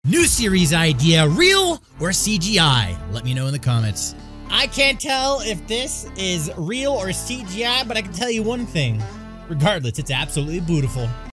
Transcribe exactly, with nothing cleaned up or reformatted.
New series idea, real or C G I? Let me know in the comments. I can't tell if this is real or C G I, but I can tell you one thing. Regardless, it's absolutely beautiful.